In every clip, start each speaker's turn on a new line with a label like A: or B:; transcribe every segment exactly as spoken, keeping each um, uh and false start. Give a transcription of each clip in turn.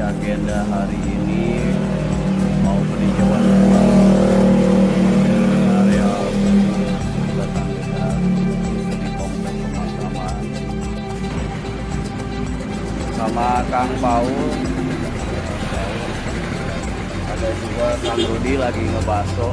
A: agenda hari ini mau peninjauan area hutan besar di komplek pemakaman sama Kang Paul. Ada juga Kang Rudi lagi ngebaso.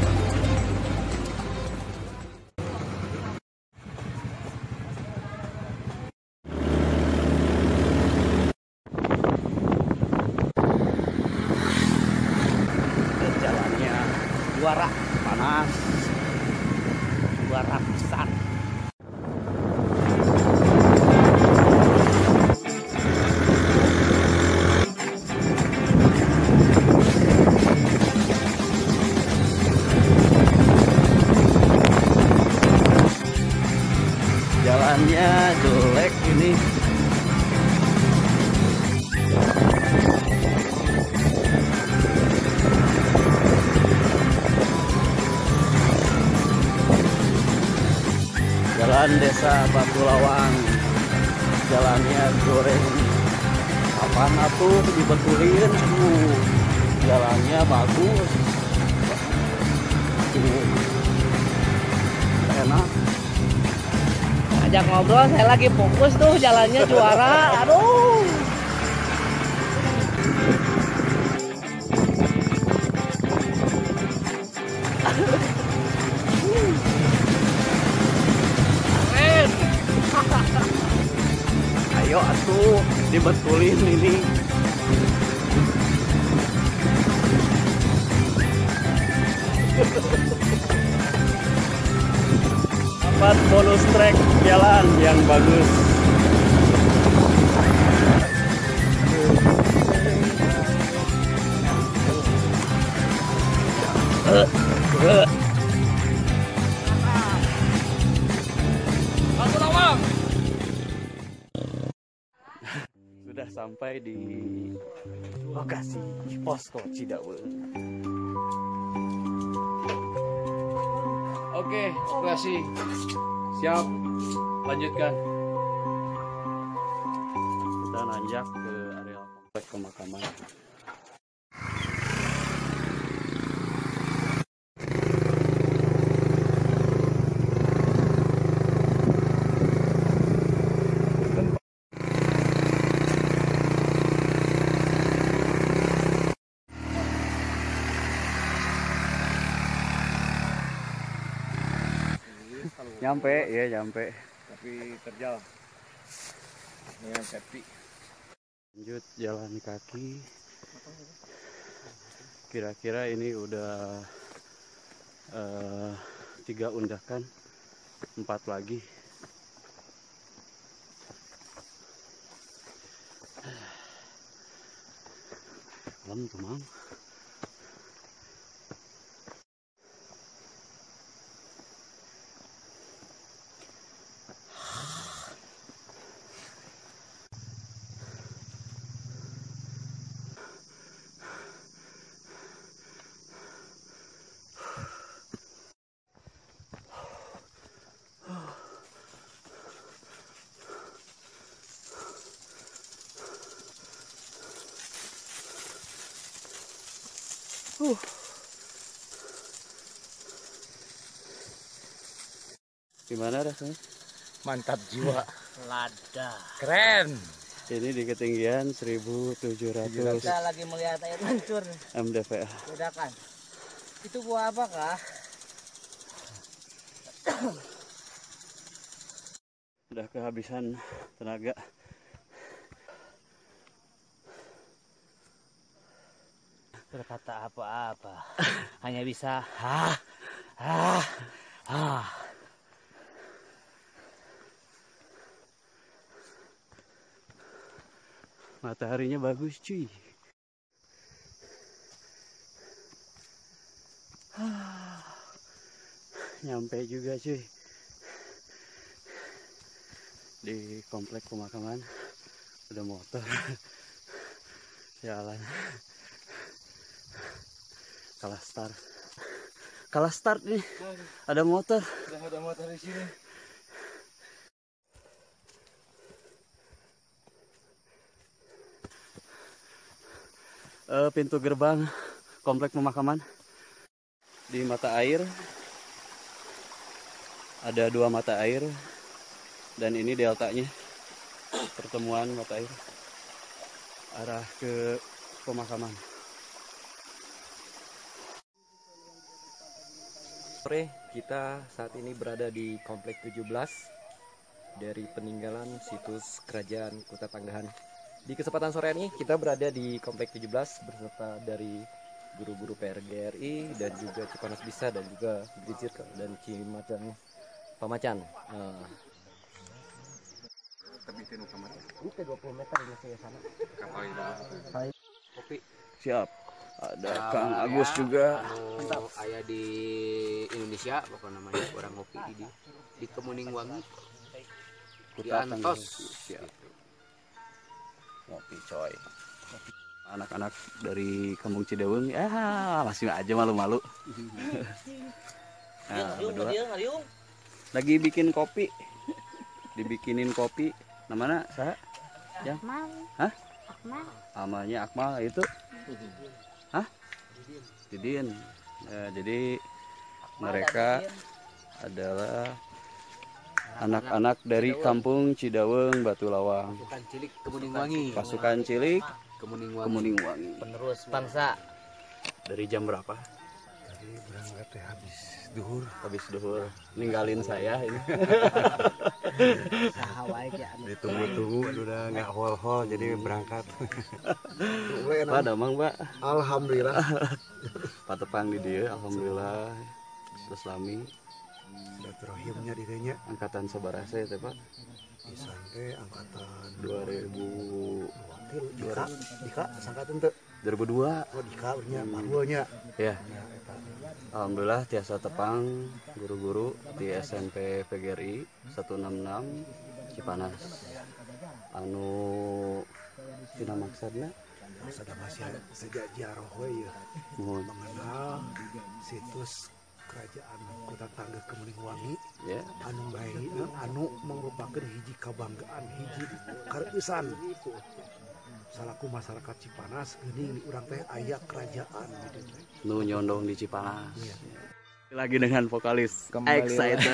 A: Jalannya juara panas, juara besar. Jalannya jelek ini. Jalan Desa Batu Lawang, jalannya goreng. Kapan atuh dibetulin? Uh, jalannya bagus, uh, enak.
B: Ajak ngobrol, saya lagi fokus tuh, jalannya juara. Aduh. Keren.
A: Ayo atuh dibetulin ini. Dapat bonus track jalan yang bagus. Uh, uh.
B: Batu Lawang.
A: Sudah sampai di lokasi posko Cidawe.
C: Oke, operasi siap, lanjutkan.
A: Kita nanjak ke area komplek pemakaman. Nyampe, ya nyampe.
C: Tapi terjal dengan safety.
A: Lanjut jalan kaki. Kira-kira ini udah uh, tiga undakan, empat lagi. Lem teman. Uh. Gimana rasanya?
C: Mantap jiwa.
B: Lada.
C: Keren.
A: Ini di ketinggian seribu tujuh ratus
B: Kita lagi melihat air mancur.
A: M D V A.
B: Udah kan? Itu buah apa kah?
A: Udah kehabisan tenaga.
B: Berkata apa-apa. Hanya bisa ha ha ha.
A: Mataharinya bagus cuy. Nyampe juga cuy di komplek pemakaman. Ada motor jalan. Kalah start. Kalah start nih. Ada motor.
C: Udah ada motor di sini.
A: eh, pintu gerbang komplek pemakaman. Di mata air ada dua mata air dan ini deltanya, pertemuan mata air arah ke pemakaman.
D: Sore, kita saat ini berada di Komplek tujuh belas dari peninggalan situs Kerajaan Kuta Tanggahan. Di kesempatan sore ini kita berada di Komplek tujuh belas beserta dari guru-guru P R G R I dan juga Cipanas Bisa dan juga Bridge Circle dan Cimacan Pamacan. Nah, ini dua puluh meter di sana. Kopi.
A: Siap. Ada Kang Agus juga.
E: Anu aya di Indonesia pokoknya namanya orang ngopi di di Kemuning Wangi. Di Antos.
A: Siap. Ngopi coy. Anak-anak dari Kampung Cideung ya masih aja malu-malu. Nah, berdua lagi bikin kopi. Dibikinin kopi. Namanya saya? Ya.
F: Akmal.
A: Hah?
F: Akmal.
A: Namanya Akmal itu. Hah? Didin. Ya, jadi mereka adalah anak-anak dari Kampung Cideung Batu Lawang.
E: Pasukan cilik Kemuning Wangi.
A: Pasukan cilik
E: Kemuning Wangi.
A: Kemuning Wangi.
B: Penerus bangsa.
A: Dari jam berapa?
C: Tadi berangkat teh habis duhur.
A: Habis duhur. Ninggalin saya ini.
C: Ditunggu-tunggu udah nggak hol-hol jadi berangkat.
A: Pak Damang, Pak.
C: Alhamdulillah.
A: Pak Tepang di dia, alhamdulillah. Terus Lami
C: Silaturahimnya dirinya
A: angkatan sabarasa ya, Pak.
C: sampai angkatan
A: dua ribu
C: Dika, Dika sangkatan tuh.
A: dua ribu dua.
C: Oh Dika nya barunya.
A: Ya. Alhamdulillah tiasa Tepang guru-guru di S M P P G R I seratus enam puluh enam Cipanas. Anu tina maksudna
C: Sada masih sejak jaroh we ya.
A: mohon
C: Mengenal situs Kerajaan Kuta Tangga Kemuning Wangi
A: ya.
C: anu baik anu merupakan hiji kabanggaan hiji kareusan salaku masyarakat Cipanas geuning di urang teh aya kerajaan gitu.
A: Nu nyondong di Cipanas. Lagi dengan vokalis
G: Kembali
A: excited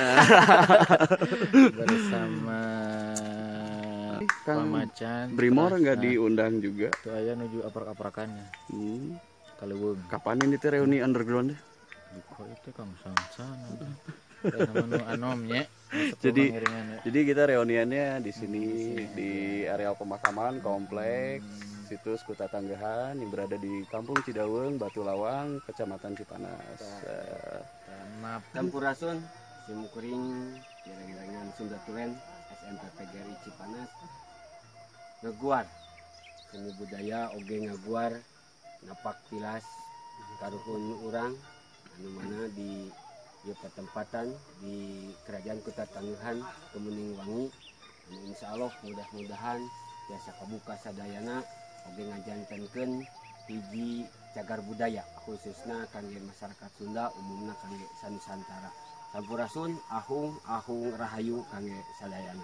G: bersama
A: Kang
G: Pamacan.
A: Brimor nggak
G: Nah,
A: diundang juga.
G: itu aya nuju aprak-aprakannya.
A: Hmm.
G: Kaliwung.
A: Kapan ini teh reuni underground deh?
G: Kok itu Kang Sansan. Nama nu anomnya.
A: Jadi jadi kita reuniannya di sini di areal pemakaman kompleks situs Kuta Tanggahan yang berada di Kampung Cideung Batu Lawang, Kecamatan Cipanas. Uh,
G: Maaf.
E: Sampurasun, Simukuring, Kirang-kirangan Sunda Tulen, S M P P G R I Cipanas. Ngeguar seni budaya oge ngaguar napak tilas karuhun urang anu mana di ieu pertempatan di Kerajaan Kuta Tanggahan Kemuning Wangi. Anu insyaallah mudah-mudahan biasa kabuka sadayana oge ngajantenkeun hiji cagar budaya khususna kangge masyarakat Sunda umumna kangge sanusantara. Sampurasun ahung ahung rahayu kangge sadayana.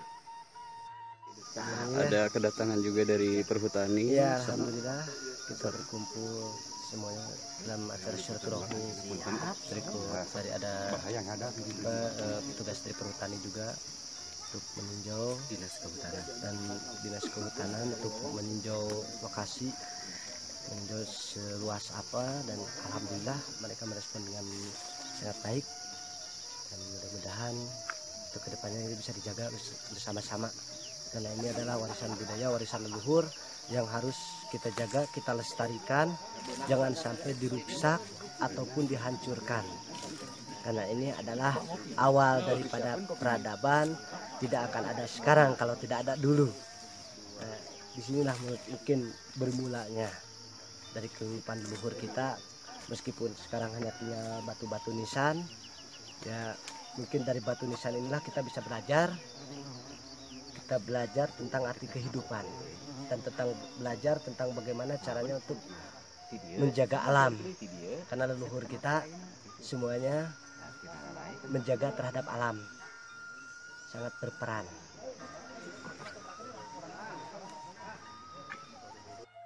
A: ada kedatangan juga dari perhutani.
B: Ya, alhamdulillah kita berkumpul semuanya dalam acara silaturahmi berikut dari ada eh, petugas dari perhutani juga untuk meninjau dinas kehutanan dan dinas kehutanan untuk meninjau lokasi, meninjau seluas apa, dan alhamdulillah mereka merespon dengan sangat baik dan mudah-mudahan untuk kedepannya ini bisa dijaga bersama-sama. Karena ini adalah warisan budaya, warisan leluhur yang harus kita jaga, kita lestarikan, jangan sampai dirusak ataupun dihancurkan. Karena ini adalah awal daripada peradaban, tidak akan ada sekarang kalau tidak ada dulu. Nah, disinilah mungkin bermulanya dari kehidupan leluhur kita, meskipun sekarang hanya punya batu-batu nisan, ya mungkin dari batu nisan inilah kita bisa belajar. Kita belajar tentang arti kehidupan dan tentang belajar tentang bagaimana caranya untuk menjaga alam, karena leluhur kita semuanya menjaga terhadap alam sangat berperan.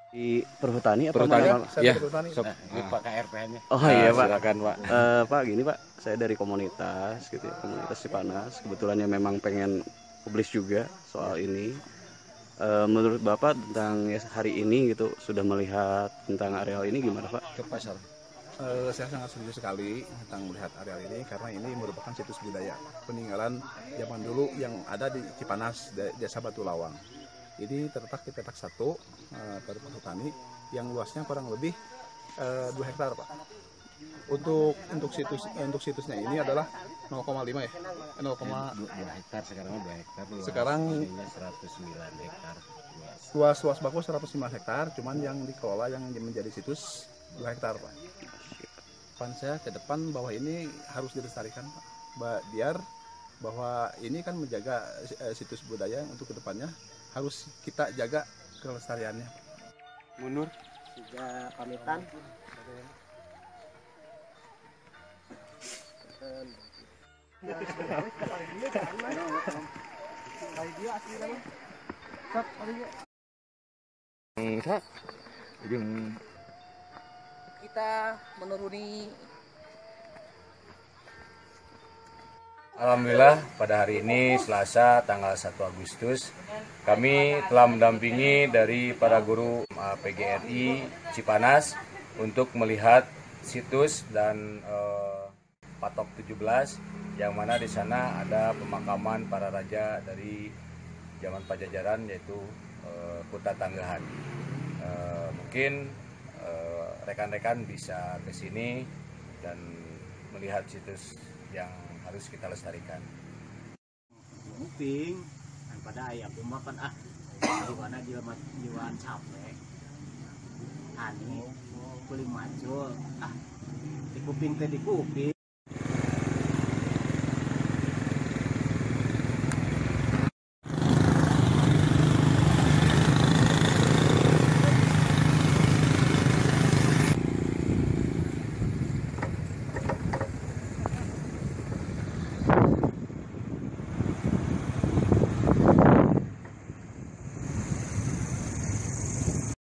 A: Di perhutani apa
F: Perhutani?
A: mana, Pak?
C: Saya
F: Ya.
C: Perhutani.
F: Sob.
E: Ini Pak K R P-nya.
A: Oh
F: Ah,
A: iya Pak.
F: silakan Pak.
A: Eh, Pak gini Pak, saya dari komunitas gitu ya, komunitas Cipanas. Kebetulan ya memang pengen publish juga soal ini. Eh, menurut Bapak tentang ya, hari ini gitu sudah melihat tentang areal ini gimana Pak?
F: Ke pasar.
H: Eh, saya sangat setuju sekali tentang melihat areal ini karena ini merupakan situs budaya peninggalan zaman dulu yang ada di Cipanas, de- Desa Batu Lawang. Ini terletak di petak satu eh, pada Perhutani yang luasnya kurang lebih eh, dua hektar Pak. Untuk untuk situs eh, untuk situsnya ini adalah nol koma lima ya. Eh, nol,
E: dua hektar sekarang dua hektar. Luas
H: Sekarang
E: ininya seratus sembilan hektar. Luas.
H: luas luas baku seratus lima hektar, cuman yang dikelola yang menjadi situs dua hektar Pak. Harapan saya ke depan bahwa ini harus dilestarikan Pak, Ba- biar bahwa ini kan menjaga eh, situs budaya untuk kedepannya harus kita jaga kelestariannya.
E: Mundur.
B: Sudah pamitan.
F: Enggak. Ujung
I: Kita menuruni.
J: Alhamdulillah pada hari ini Selasa tanggal satu Agustus kami telah mendampingi dari para guru P G R I Cipanas untuk melihat situs dan eh, patok tujuh belas yang mana di sana ada pemakaman para raja dari zaman Pajajaran yaitu eh, Kuta Tanggahan. Eh, mungkin eh, rekan-rekan bisa ke sini dan melihat situs yang harus kita lestarikan.
E: Kuping kan pada ayah pemakan ah di mana jiwa jiwaan capek ani kuling macul ah di kuping teh di kuping